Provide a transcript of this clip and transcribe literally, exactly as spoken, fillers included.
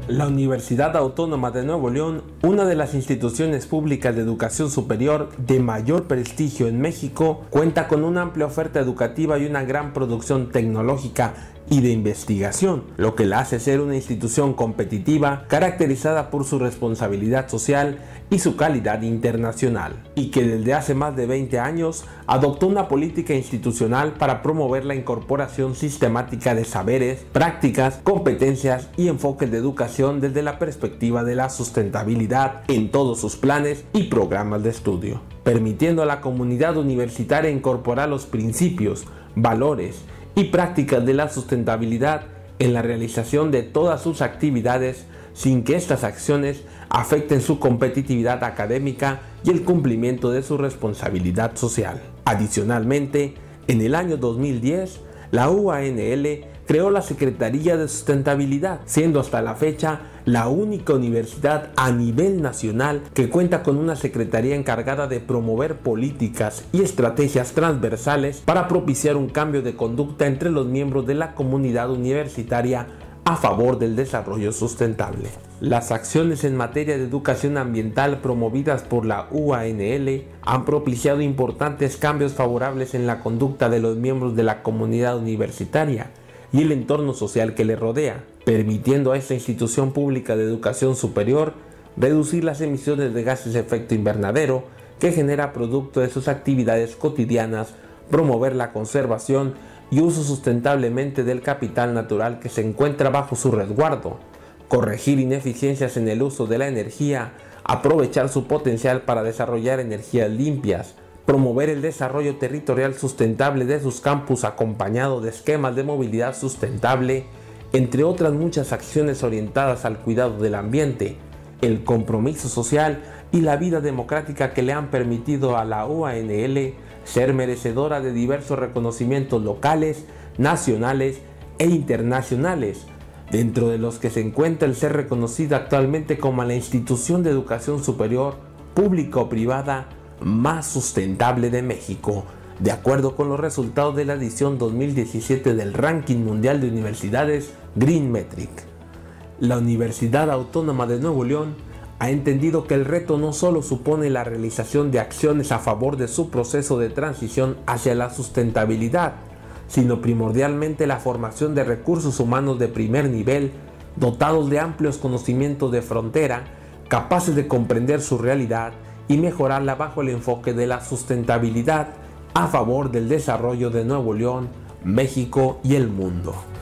La Universidad Autónoma de Nuevo León, una de las instituciones públicas de educación superior de mayor prestigio en México, cuenta con una amplia oferta educativa y una gran producción tecnológica y de investigación, lo que la hace ser una institución competitiva, caracterizada por su responsabilidad social y su calidad internacional, y que desde hace más de veinte años adoptó una política institucional para promover la incorporación sistemática de saberes, prácticas, competencias y enfoques de educación desde la perspectiva de la sustentabilidad en todos sus planes y programas de estudio, permitiendo a la comunidad universitaria incorporar los principios, valores y prácticas de la sustentabilidad en la realización de todas sus actividades sin que estas acciones afecten su competitividad académica y el cumplimiento de su responsabilidad social. Adicionalmente, en el año dos mil diez, la U A N L creó la Secretaría de Sustentabilidad, siendo hasta la fecha la única universidad a nivel nacional que cuenta con una secretaría encargada de promover políticas y estrategias transversales para propiciar un cambio de conducta entre los miembros de la comunidad universitaria a favor del desarrollo sustentable. Las acciones en materia de educación ambiental promovidas por la U A N L han propiciado importantes cambios favorables en la conducta de los miembros de la comunidad universitaria y el entorno social que le rodea, permitiendo a esta institución pública de educación superior reducir las emisiones de gases de efecto invernadero que genera producto de sus actividades cotidianas, promover la conservación y uso sustentablemente del capital natural que se encuentra bajo su resguardo, corregir ineficiencias en el uso de la energía, aprovechar su potencial para desarrollar energías limpias, promover el desarrollo territorial sustentable de sus campus acompañado de esquemas de movilidad sustentable, entre otras muchas acciones orientadas al cuidado del ambiente, el compromiso social y la vida democrática que le han permitido a la U A N L ser merecedora de diversos reconocimientos locales, nacionales e internacionales, dentro de los que se encuentra el ser reconocida actualmente como la institución de educación superior, pública o privada, más sustentable de México, de acuerdo con los resultados de la edición dos mil diecisiete del Ranking Mundial de Universidades Green Metric. La Universidad Autónoma de Nuevo León ha entendido que el reto no solo supone la realización de acciones a favor de su proceso de transición hacia la sustentabilidad, sino primordialmente la formación de recursos humanos de primer nivel, dotados de amplios conocimientos de frontera, capaces de comprender su realidad y mejorarla bajo el enfoque de la sustentabilidad a favor del desarrollo de Nuevo León, México y el mundo.